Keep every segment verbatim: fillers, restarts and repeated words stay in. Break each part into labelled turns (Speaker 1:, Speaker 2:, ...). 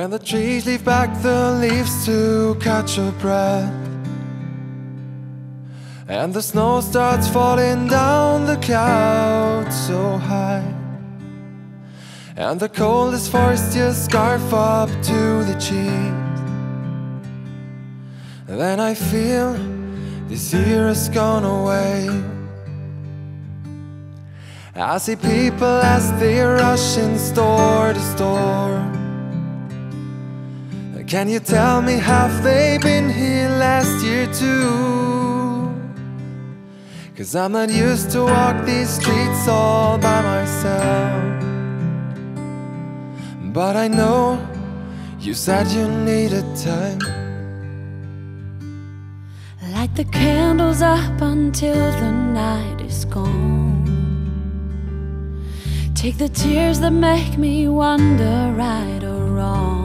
Speaker 1: And the trees leave back the leaves to catch a breath, and the snow starts falling down the clouds so high, and the cold is forced your scarf up to the cheeks. Then I feel this year has gone away. I see people as they rush in store to store. Can you tell me, have they been here last year too? 'Cause I'm not used to walk these streets all by myself. But I know you said you needed time.
Speaker 2: Light the candles up until the night is gone. Take the tears that make me wonder right or wrong.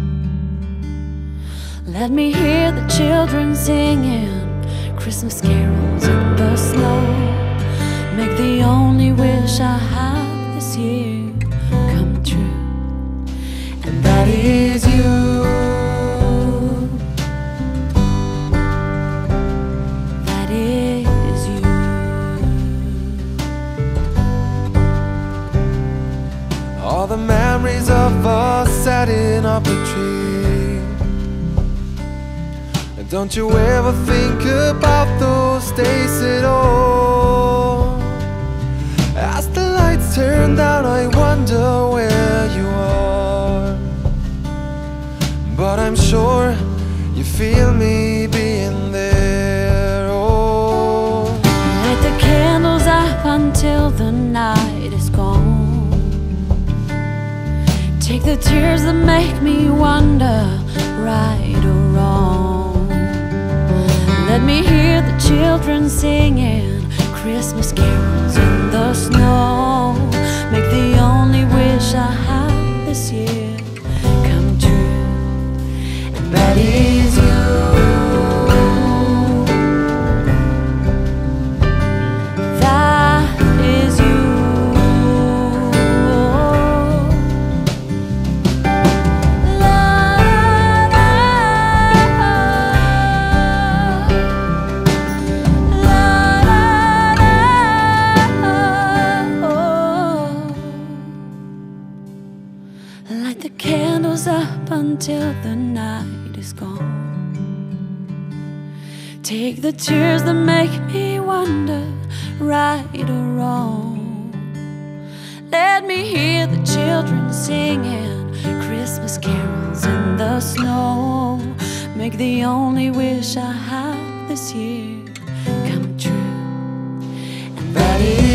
Speaker 2: Let me hear the children singing Christmas carols in the snow. Make the only wish I have this year come true, and that is you. That is you.
Speaker 1: All the memories of us setting up a tree. Don't you ever think about those days at all? As the lights turn down, I wonder where you are. But I'm sure you feel me being there. Oh,
Speaker 2: light the candles up until the night is gone. Take the tears that make me wonder right or wrong. Let me hear the children singing Christmas carols in the snow. Make the only wish I have this year come true, and that is you. That is you. Light the candles up until the night is gone. Take the tears that make me wonder right or wrong. Let me hear the children singing Christmas carols in the snow. Make the only wish I have this year come true, and that is